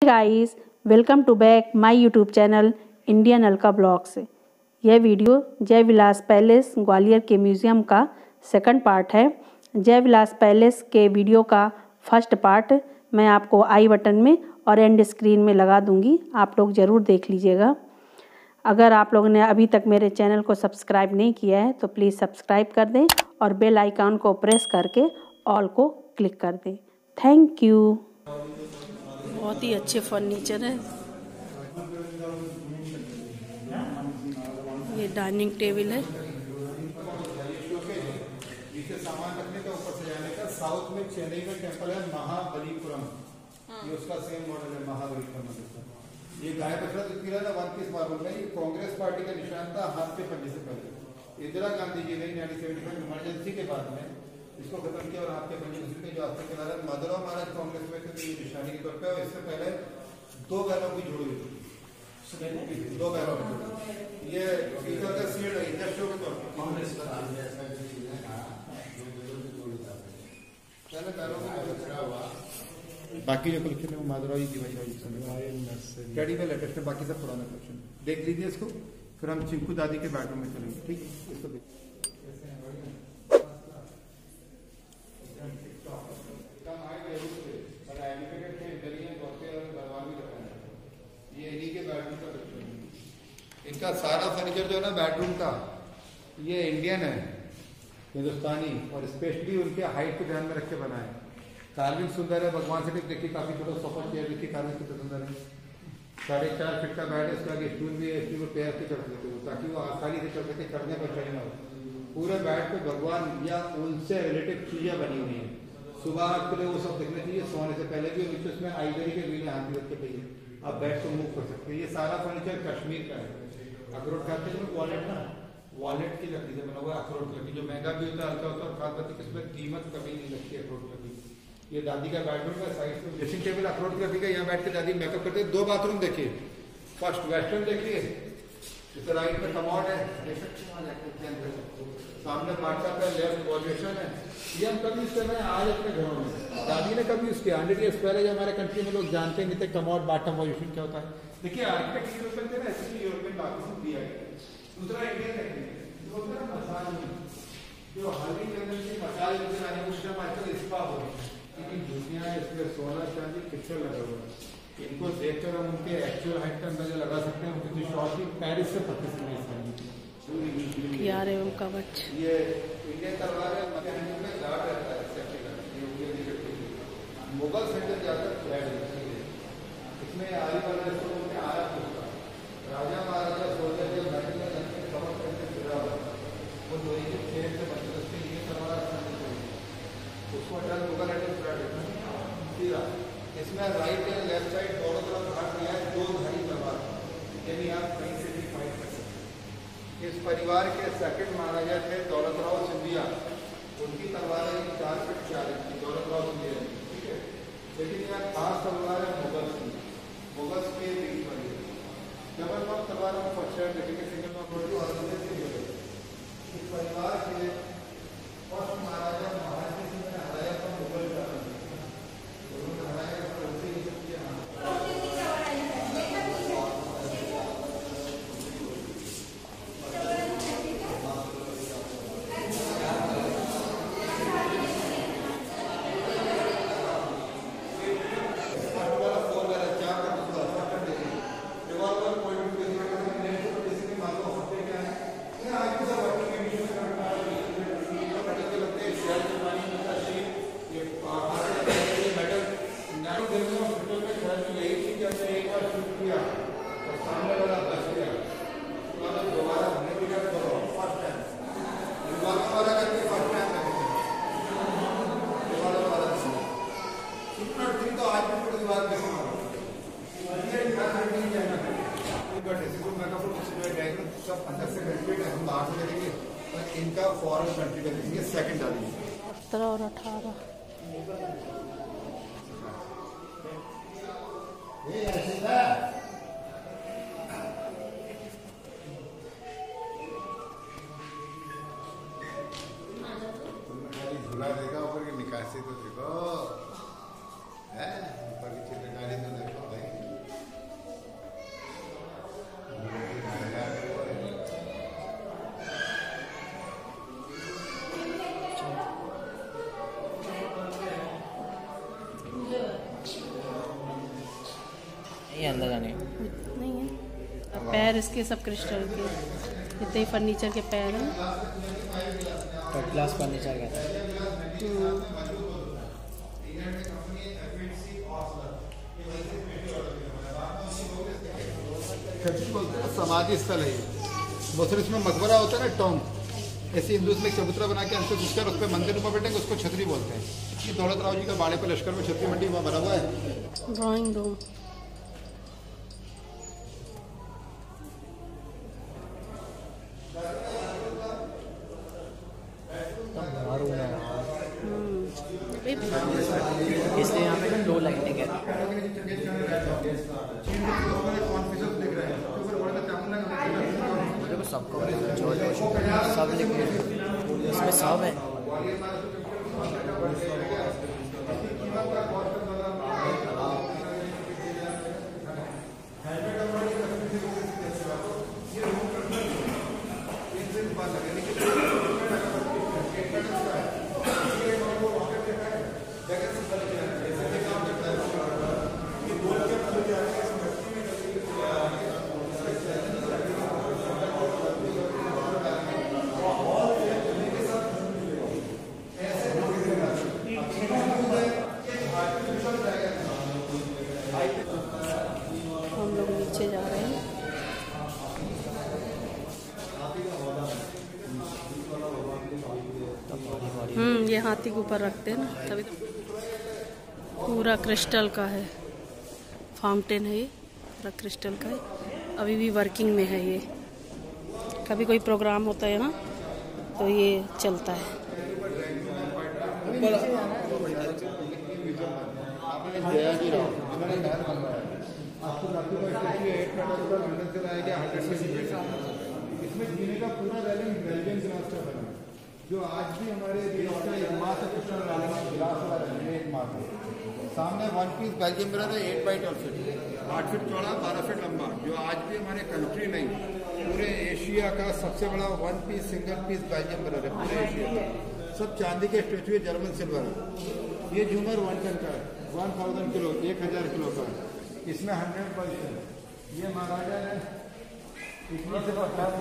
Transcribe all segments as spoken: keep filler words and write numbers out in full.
Guys, welcome to back my YouTube channel Indian Alka blogs. यह video Jai Vilas palace Gwalior के museum का second part है। Jai Vilas Palace के वीडियो का फर्स्ट पार्ट मैं आपको आई बटन में और एंड स्क्रीन में लगा दूंगी, आप लोग ज़रूर देख लीजिएगा। अगर आप लोगों ने अभी तक मेरे चैनल को सब्सक्राइब नहीं किया है तो प्लीज़ सब्सक्राइब कर दें और बेल आइकन को प्रेस करके ऑल को क्लिक कर दें। Thank you. बहुत ही अच्छे फर्नीचर है। ये डाइनिंग टेबल है। इसे सामान रखने का, ऊपर सजाने का। साउथ में चेन्नई में टेम्पल है महाबलीपुरम, ये उसका सेम मॉडल है महाबलीपुरम। ये गाय बछड़ा दिखा ना वन पीस मार्बल में, ये कांग्रेस पार्टी का निशान था हाथ के पंजे से पहले। इंदिरा गांधी जी ने नाइनटीन सेवेंटी फाइव इमरजेंसी के बाद में इसको खत्म किया और हाथ के पंजे दूसरे जो आज तक के बाद माधवराव महाराज कांग्रेस में थे तो ये निशानी के तौर पर। इससे पहले दो बैलों की जोड़ी हुई थी, दो बैलों की। ये स्पीकर का सीट है इंडस्ट्रियों के तौर पर कांग्रेस का बाकी जो कलेक्शन है वो माधवराव जी की भाई कैडी में लेटेस्ट है, बाकी सब पुराना कलेक्शन। देख लीजिए इसको, फिर हम चिंकू दादी के बेडरूम में चलेंगे। ठीक है, इसको देख ये इन्हीं के बेडरूम का कलेक्शन। इनका सारा फर्नीचर जो है ना बेडरूम का, ये इंडियन है, हिंदुस्तानी, और स्पेशली उनके हाइट को ध्यान में रख के बनाए। कार्विंग सुंदर है, भगवान से देखिए काफी छोटा सोफा चेयर देखिए कार्विंग कितना सुंदर है। साढ़े चार फीट का बेड है, इसके आगे स्टूल भी है, स्टूल को पैर से चढ़ सकते हो ताकि वो आसानी से चढ़ सके, चढ़ने पर चढ़े ना हो। पूरे बेड पे भगवान या उनसे रिलेटेड चीजें बनी हुई है। सुबह आपके लिए वो सब देखना चाहिए, सोने से पहले भी। नीचे उसमें आइवरी के वीले हाथ में रख के चाहिए, आप बेड को मूव कर सकते हैं। ये सारा फर्नीचर कश्मीर का है। अखरोट खाते हैं वॉलेट ना, वॉलेट की लकड़ी से बना हुआ अखरोट की लकड़ी, जो महंगा भी होता है, हल्का होता है, और खास बात इसमें कीमत कभी नहीं लगती अखरोट लकड़ी। ये दादी का बेडरूम का साइड में ड्रेसिंग टेबल अखरोट की लकड़ी का, यहाँ बैठ के दादी मेकअप करते हैं। दो बाथरूम देखिए, फर्स्ट वेस्टर्न देखिए, इस राइट में कमोड है, सामने मार्चा का लेफ्ट वॉल्यूशन है। ये हम कभी इससे मैं आज अपने घरों में दादी ने कभी उसके हंड्रेड ईयर्स पहले जो हमारे कंट्री में लोग जानते नहीं थे कमोड बॉटम वॉल्यूशन क्या होता है। देखिए आर्किटेक्ट यूरोपियन थे ना, इसलिए यूरोपियन बाथरूम दिया गया। दूसरा इंडियन है मसाज में, जो हल्दी के अंदर की मसाज आने को आजकल स्पा हो रही है, जूतियां इसमें सोना चांदी पिक्चर लगा हुआ है। इनको देखकर हम उनके एक्चुअल हाइट का अंदाजा लगा सकते हैं। उनकी शॉर्ट की पेरिस से पच्चीस में यार एवं कवच। ये इंडियन तलवार है, में गार्ड रहता है, मुगल सेंटर जाकर इसमें आरी वाला इसको आया होता राजा महाराजा सोल्जर जो बैठे में कवर करके फिरा हुआ वो लोहे के छेद से बचे, उसके लिए तलवार उसको हटा मुगल सीधा। इसमें राइट एंड लेफ्ट साइड दोनों तरफ भाग दिया है, दो धारी तलवार, यानी आप कहीं से भी फाइट कर सकते हैं। इस परिवार के सेकंड महाराजा थे दौलत राव सिंधिया, उनकी तलवार है चार फीट चार इंच की, दौलत राव सिंधिया, ठीक है। लेकिन यहाँ खास तलवार है मुगल की, मुगल के बीच वाली डबल नॉक तलवार में फर्स्ट देखेंगे, सिंगल नॉक इस परिवार के फर्स्ट महाराजा महाराज सिंह ने हराया था मुगल का, उन्होंने हराया था सब अंदर से कंप्लीट है, हम बाहर से करेंगे और इनका फॉरेन कंट्री का देखेंगे सेकंड डालेंगे। सत्रह और अठारह झूला देखा ऊपर की निकासी तो देखो है, ऊपर की चित्रकारी तो देखो भाई। ये अंदर जाने नहीं है। अब पैर इसके सब क्रिस्टल के, इतने ही फर्नीचर के पैर हैं। थर्ड क्लास फर्नीचर का था। समाधि स्थल है ये, बोलते इसमें मकबरा होता है ना, टॉम, ऐसे हिंदू में एक चबूतरा बना के अंदर घुसकर उस पर मंदिर ऊपर बैठेंगे, उसको छतरी बोलते हैं। ये दौलत राव जी का बाड़े पर लश्कर में छतरी मंडी वहाँ बना हुआ है। ड्राइंग रूम, इसलिए यहाँ पे दो लाइटिंग है। सबको सब लिखे इसमें सब है। हम लोग नीचे जा रहे हैं। हम्म ये हाथी के ऊपर रखते हैं ना, तभी तो। पूरा क्रिस्टल का है, फाउंटेन है ये, पूरा क्रिस्टल का है। अभी भी वर्किंग में है ये। कभी कोई प्रोग्राम होता है ना तो ये चलता है। इसमें जीने का पूरा रैलिंग बेल्जियम गिलास का बना, जो आज भी हमारे देश का एकमात्र क्रिस्टल रैलिंग गिलास वाला रैलिंग है, एकमात्र। सामने वन पीस बेल्जियम मिरर है, एट बाई ट्वेल्व फीट, आठ फीट चौड़ा, बारह फीट लंबा, जो आज भी हमारे कंट्री नहीं पूरे एशिया का सबसे बड़ा one piece single piece Belgium mirror है पूरे एशिया का। सब चांदी के स्टेचू है, जर्मन सिल्वर है। ये झूमर वन टन का है, वन थाउजेंड किलो, एक हजार किलो का है। इसमें हंड्रेड परसेंट ये महाराजा ने इटली से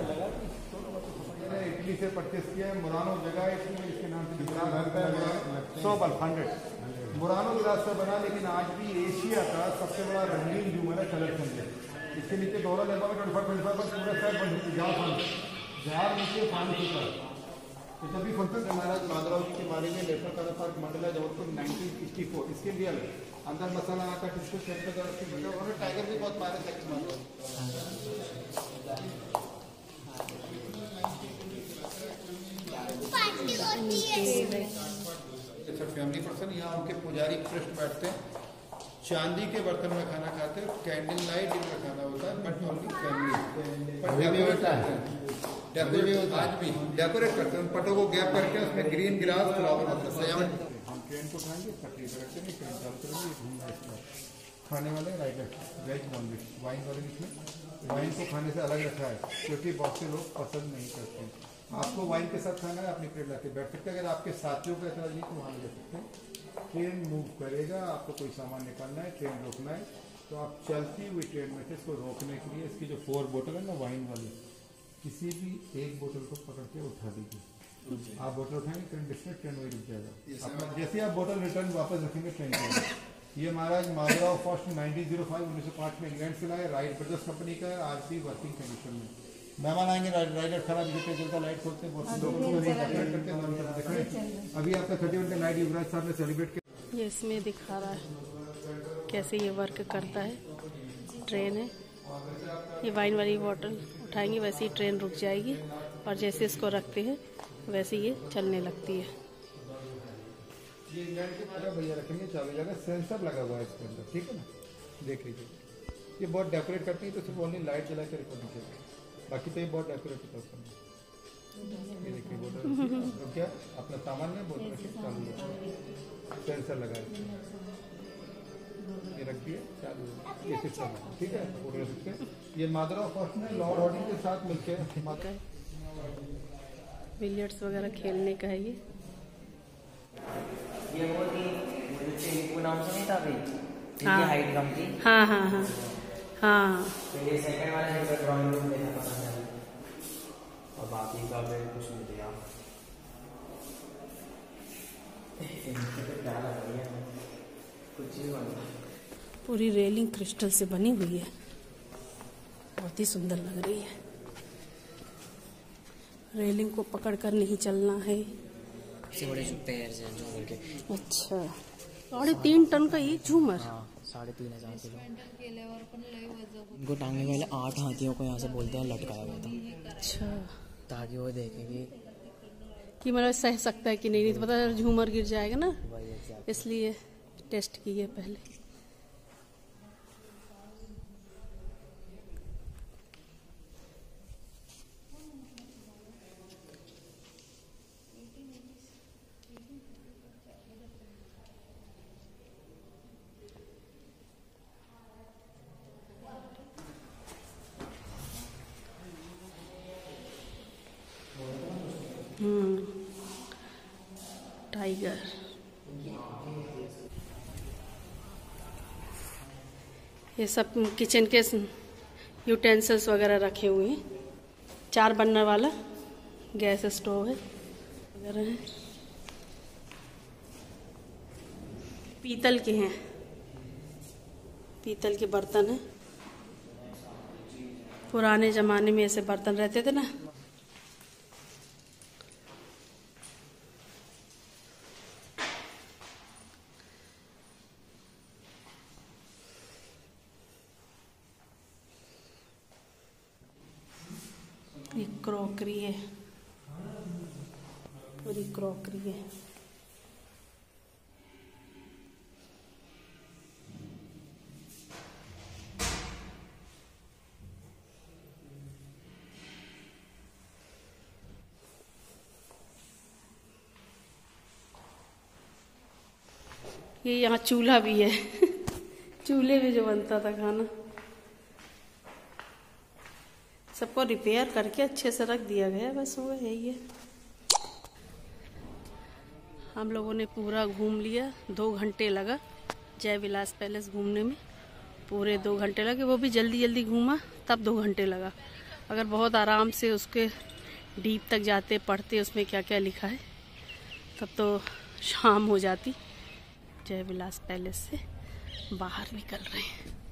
इटली से परचेस किया है। मुरानो जगह है इसमें, इसके नाम से सौ बल्ब हंड्रेड मुरानो गिलास का बना, लेकिन आज भी एशिया का सबसे बड़ा रंगीन झूमर है, कलेक्शन है। इसके नीचे दौरा लेबा में ट्वेंटी फाइव ट्वेंटी फाइव पर पूरा सेट बन चुकी है। जहाँ नीचे पानी ऊपर तो जब भी फंक्शन महाराज माधवराव जी के बारे में national colour park Mandla Jabalpur nineteen sixty four इसके लिए अंदर मसाला आकर किसको सेट कर और टाइगर भी बहुत मारे सेक्स मारो। अच्छा फैमिली पर्सन यहाँ उनके पुजारी पृष्ठ बैठते हैं, चांदी के बर्तन में खाना खाते हैं, कैंडल लाइट इनका खाना होता है, बट ओनली फैमिली पर डेकोरेट करते हैं। डेकोरेट आज भी डेकोरेट करते हैं, पटों को गैप करके उसमें ग्रीन गिलास फ्लावर होता है, सजावट। हम ट्रेन को खाएंगे, पटरी रखते हैं, ट्रेन चालू करेंगे, खाने वाले right veg non veg, wine वाले इसमें वाइन को खाने से अलग रखा है क्योंकि बहुत से लोग पसंद नहीं करते। आपको वाइन के साथ खाना है, अपनी प्लेट लाके बैठ सकते हैं। अगर आपके साथियों का इतना नहीं तो वहाँ ले सकते हैं। ट्रेन मूव करेगा, आपको कोई सामान निकालना है, ट्रेन रोकना है, तो आप चलती हुई ट्रेन में से इसको रोकने के लिए इसकी जो फोर बोतल है ना वाइन वाली, किसी भी एक बोतल को पकड़ के उठा दीजिए। आप बोतल उठाएंगे, ट्रेन डिस्ट्रेक्ट ट्रेन वही रुक जाएगा। अपना जैसे आप बोतल रिटर्न वापस रखेंगे ट्रेन के। ये Maharaj Madhavrao first nineteen zero five उन्नीस सौ पाँच में इंग्लैंड से लाए, राइट ब्रदर्स कंपनी का, आज भी वर्किंग कंडीशन में। मेहमान आएंगे, राइडर खराब जितने चलता लाइट खोलते हैं, बहुत लोग करते हैं। अभी आपका थर्टी वन का नाइट युवराज साहब ने सेलिब्रेट किया। ये इसमें दिखा रहा है कैसे ये वर्क करता है। ट्रेन है, ये वाइन वाली बॉटल उठाएंगे वैसे ही ट्रेन रुक जाएगी, और जैसे इसको रखते हैं वैसे ये चलने लगती है। ये इंग्लैंड की तरह भैया रखेंगे, चालू जगह सेंसर लगा हुआ है इसके अंदर, ठीक है ना, देख लीजिए। ये बहुत डेकोरेट करती है, तो सिर्फ ओनली लाइट जला के रिकॉर्डिंग करेंगे, बाकी तो ये बहुत डेकोरेट होता है। ये देखिए बोतल तो क्या अपना सामान में बोतल रखिए, चालू है, सेंसर लगा है, ये रख दिए, चालू है, ये सिस्टम है, ठीक है। फोटो सकते हैं। ये माधवराव फर्स्ट ने लॉर्ड हॉर्डिंग के साथ मिलकर माता बिलियर्ड्स वगैरह खेलने का है। ये ये वो थी, वो नाम से नहीं था अभी, जिनकी हाइट कम थी। हाँ हाँ हाँ हाँ तो ये सेकंड वाला है, ड्राइंग रूम देखा पसंद है और बाकी का भी कुछ नहीं दिया। क्या लग रही है कुछ चीज बनी, पूरी रेलिंग क्रिस्टल से बनी हुई है, बहुत ही सुंदर लग रही है। रेलिंग को पकड़ कर नहीं चलना है। इससे बड़े पैर से झूमर के। अच्छा, साढ़े तीन टन का एक झूमर। हाँ, साढ़े तीन हजार किलो। उनको टांगने वाले आठ हाथियों को यहाँ से बोलते हैं लटकाया गया था। अच्छा, ताकि वो देखेंगे कि मतलब सह सकता है कि नहीं, नहीं तो पता झूमर गिर जाएगा ना, वही exact। इसलिए टेस्ट किए पहले। Hmm tiger. ये सब किचन के यूटेंसिल्स वगैरह रखे हुए हैं। चार बर्नर वाला गैस स्टोव है वगैरह है। पीतल के हैं, पीतल के बर्तन हैं। पुराने जमाने में ऐसे बर्तन रहते थे ना। ये क्रॉकरी है, पूरी क्रॉकरी है। ये यहाँ चूल्हा भी है चूल्हे में जो बनता था खाना, सबको रिपेयर करके अच्छे से रख दिया गया, बस वो है ही है। हम लोगों ने पूरा घूम लिया, दो घंटे लगा जय विलास पैलेस घूमने में, पूरे दो घंटे लगे। वो भी जल्दी जल्दी घूमा तब दो घंटे लगा। अगर बहुत आराम से उसके डीप तक जाते, पढ़ते उसमें क्या क्या लिखा है, तब तो शाम हो जाती। जय विलास पैलेस से बाहर निकल रहे हैं।